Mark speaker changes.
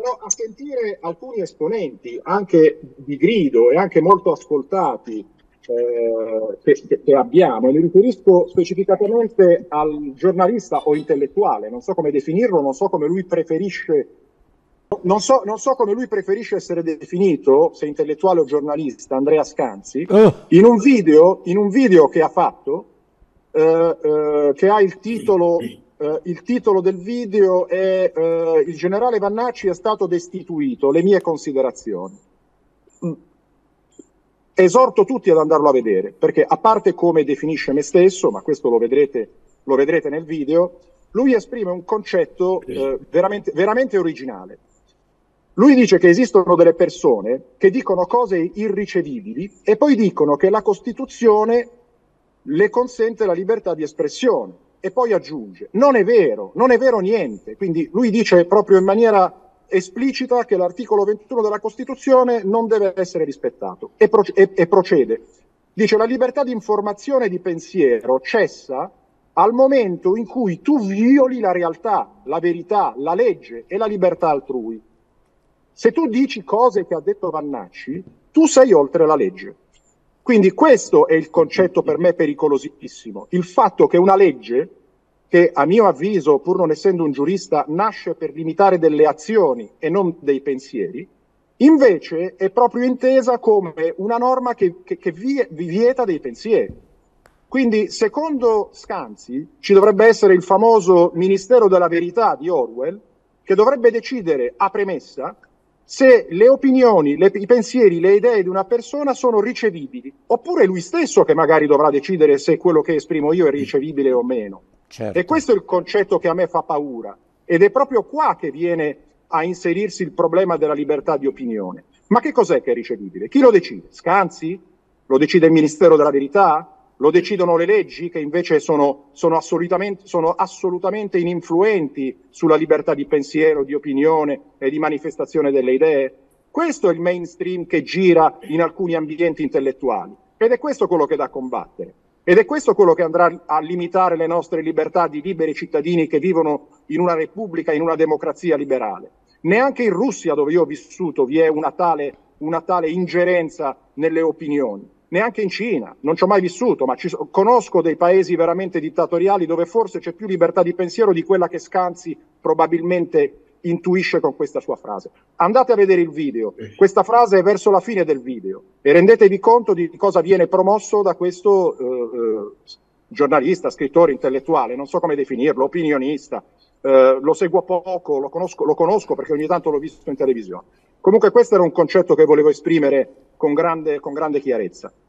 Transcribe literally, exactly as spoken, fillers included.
Speaker 1: però a sentire alcuni esponenti, anche di grido e anche molto ascoltati, eh, che, che abbiamo, e mi riferisco specificatamente al giornalista o intellettuale, non so come definirlo, non so come lui preferisce, non so, non so come lui preferisce essere definito, se intellettuale o giornalista, Andrea Scanzi,
Speaker 2: Oh.
Speaker 1: in un video, in un video che ha fatto, eh, eh, che ha il titolo... Uh, il titolo del video è uh, Il generale Vannacci è stato destituito, le mie considerazioni. Mm. Esorto tutti ad andarlo a vedere, perché a parte come definisce me stesso, ma questo lo vedrete, lo vedrete nel video, lui esprime un concetto uh, veramente, veramente originale. Lui dice che esistono delle persone che dicono cose irricevibili e poi dicono che la Costituzione le consente la libertà di espressione. E poi aggiunge, non è vero, non è vero niente. Quindi lui dice proprio in maniera esplicita che l'articolo ventuno della Costituzione non deve essere rispettato. E, pro- e-, e procede. Dice, la libertà di informazione e di pensiero cessa al momento in cui tu violi la realtà, la verità, la legge e la libertà altrui. Se tu dici cose che ha detto Vannacci, tu sei oltre la legge. Quindi questo è il concetto per me pericolosissimo, il fatto che una legge, che a mio avviso, pur non essendo un giurista, nasce per limitare delle azioni e non dei pensieri, invece è proprio intesa come una norma che, che, che vi, vi vieta dei pensieri. Quindi, secondo Scanzi, ci dovrebbe essere il famoso Ministero della Verità di Orwell, che dovrebbe decidere a premessa se le opinioni, le, i pensieri, le idee di una persona sono ricevibili, oppure lui stesso che magari dovrà decidere se quello che esprimo io è ricevibile o meno.
Speaker 2: Certo.
Speaker 1: E questo è il concetto che a me fa paura, ed è proprio qua che viene a inserirsi il problema della libertà di opinione. Ma che cos'è che è ricevibile? Chi lo decide? Scanzi? Lo decide il Ministero della Verità? Lo decidono le leggi, che invece sono, sono, assolutamente, sono assolutamente ininfluenti sulla libertà di pensiero, di opinione e di manifestazione delle idee? Questo è il mainstream che gira in alcuni ambienti intellettuali, ed è questo quello che è da combattere. Ed è questo quello che andrà a limitare le nostre libertà di liberi cittadini che vivono in una repubblica, in una democrazia liberale. Neanche in Russia, dove io ho vissuto, vi è una tale, una tale ingerenza nelle opinioni. Neanche in Cina, non ci ho mai vissuto, ma ci so, conosco dei paesi veramente dittatoriali dove forse c'è più libertà di pensiero di quella che Scanzi probabilmente intuisce con questa sua frase. Andate a vedere il video, questa frase è verso la fine del video e rendetevi conto di cosa viene promosso da questo eh, eh, giornalista, scrittore, intellettuale, non so come definirlo, opinionista, eh, lo seguo poco, lo conosco, lo conosco perché ogni tanto l'ho visto in televisione. Comunque questo era un concetto che volevo esprimere con grande, con grande chiarezza.